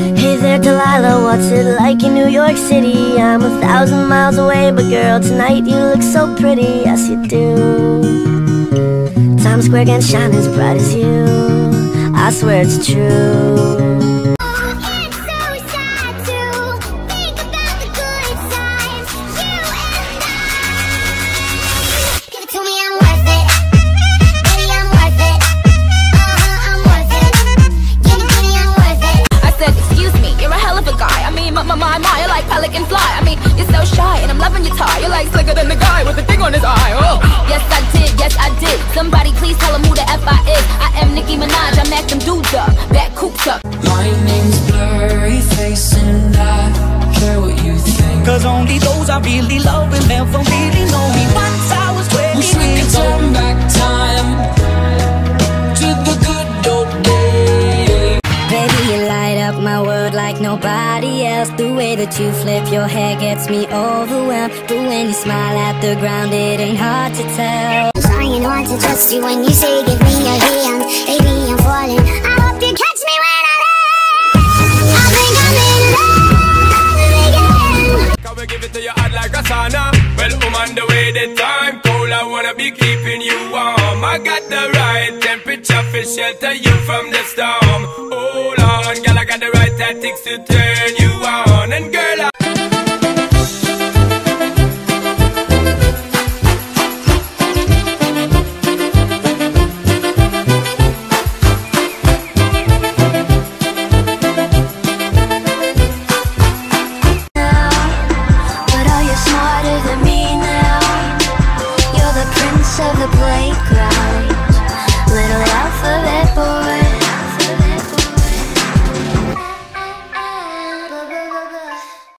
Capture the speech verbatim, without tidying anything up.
Hey there Delilah, what's it like in New York City? I'm a thousand miles away, but girl, tonight you look so pretty. Yes you do. Times Square can shine as bright as you. I swear it's true. My, my, my, you're like pelican fly. I mean, you're so shy, and I'm loving your tie. You're like slicker than the guy with the thing on his eye. Oh, yes I did, yes I did. Somebody please tell him who the F I is. I am Nicki Minaj, I'm acting dudes up, back coops up. My name's Blurry Face, and I care what you think. Cause only those I really love will never really know me. Once I was twenty. Wish we could turn back time to the good old days. Baby, you light up my world like nobody else. The way that you flip your hair gets me overwhelmed. But when you smile at the ground, it ain't hard to tell. I'm trying not to trust you when you say give me your hand. Baby, I'm falling. I hope you catch me when I land. I think I'm in love again. Can we give it to you hot like a sauna? Well, I'm on the way, the time cold. I wanna be keeping you warm. I got the right temperature for shelter you from the storm. Hold on, girl, I got the right tactics to turn you on. And girl, I